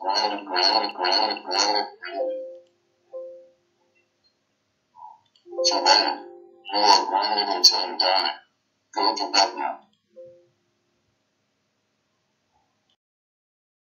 So then, you are grounded until you die. Go to bed now.